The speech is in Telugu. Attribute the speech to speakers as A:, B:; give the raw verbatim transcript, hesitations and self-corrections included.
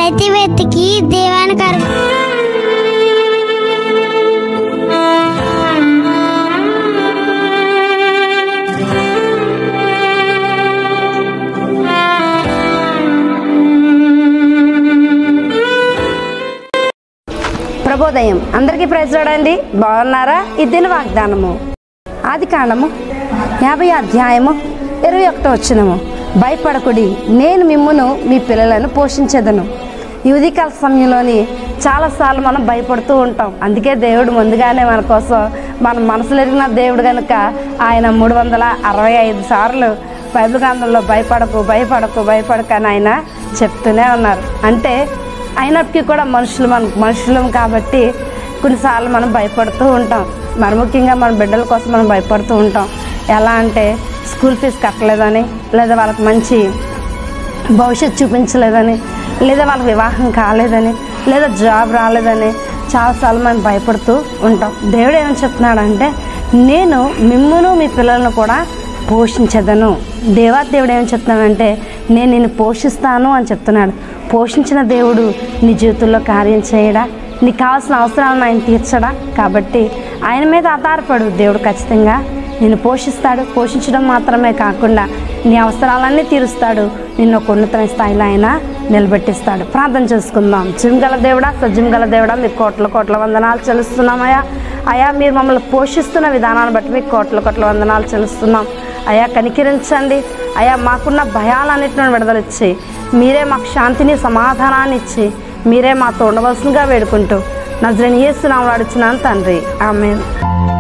A: ప్రతి వ్యక్తికి దీవెనకరం.
B: ప్రభోదయం అందరికీ ప్రైజ్ చూడండి. బాగున్నారా? ఇదిన వాగ్దానము ఆది కాండము యాభై అధ్యాయము ఇరవై ఒకటో వచనము. భయపడకుడి, నేను మిమ్మును మీ పిల్లలను పోషించేదను. ఈ ఉదయకాల సమయంలోని చాలాసార్లు మనం భయపడుతూ ఉంటాం. అందుకే దేవుడు ముందుగానే మన కోసం మన మనసులో ఎరిగిన దేవుడు కనుక ఆయన మూడు వందల అరవై ఐదు సార్లు బైబిల్ గ్రంథంలో భయపడకు భయపడకు భయపడకు అని ఆయన చెప్తూనే ఉన్నారు. అంటే అయినప్పటికీ కూడా మనుషులు మన మనుషులం కాబట్టి కొన్నిసార్లు మనం భయపడుతూ ఉంటాం. మరి ముఖ్యంగా మన బిడ్డల కోసం మనం భయపడుతూ ఉంటాం. ఎలా అంటే స్కూల్ ఫీజు కట్టలేదని, లేదా వాళ్ళకి మంచి భవిష్యత్తు చూపించలేదని, లేదా వాళ్ళకి వివాహం కాలేదని, లేదా జాబ్ రాలేదని చాలాసార్లు మనం భయపడుతూ ఉంటాం. దేవుడు ఏమని చెప్తున్నాడంటే, నేను మిమ్మును మీ పిల్లలను కూడా పోషించదను. దేవా దేవుడు ఏమని చెప్తున్నాడంటే, నేను నిన్ను పోషిస్తాను అని చెప్తున్నాడు. పోషించిన దేవుడు నీ జీవితంలో కార్యం చేయడా? నీకు కావాల్సిన అవసరాలను ఆయన తీర్చడా? కాబట్టి ఆయన మీద ఆధారపడు. దేవుడు ఖచ్చితంగా నిన్ను పోషిస్తాడు. పోషించడం మాత్రమే కాకుండా నీ అవసరాలన్నీ తీరుస్తాడు. నిన్ను ఒక ఉన్నతమైన స్థాయిలో ఆయన నిలబెట్టిస్తాడు. ప్రార్థన చేసుకుందాం. జిమ్గల దేవుడా, సజ్జిమగల దేవుడా, మీకు కోట్ల కోట్ల వందనాలు చెల్లిస్తున్నామయ్యా. అయా మీరు మమ్మల్ని పోషిస్తున్న విధానాన్ని బట్టి మీకు కోట్ల కోట్ల వందనాలు చెల్లిస్తున్నాం. అయా కనికరించండి. అయా మాకున్న భయాలన్నింటిని విడుదలిచ్చి మీరే మాకు శాంతిని సమాధానాన్ని ఇచ్చి మీరే మాతో ఉండవలసిందిగా వేడుకుంటూ నజరేయుని యేసు నామములో అడుగుచున్నాను తండ్రి. ఆమేన్.